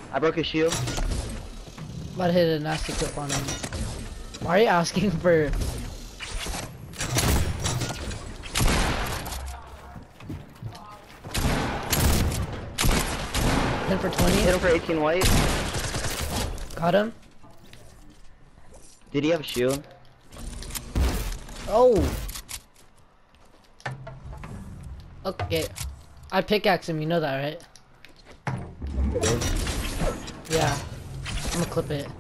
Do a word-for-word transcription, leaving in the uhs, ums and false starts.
I broke his shield. About to hit a nasty clip on him. Why are you asking for... Hit him for twenty? Hit him for eighteen white. Got him? Did he have a shield? Oh! Okay. I pickaxe him, you know that, right? Yeah. I'm gonna clip it.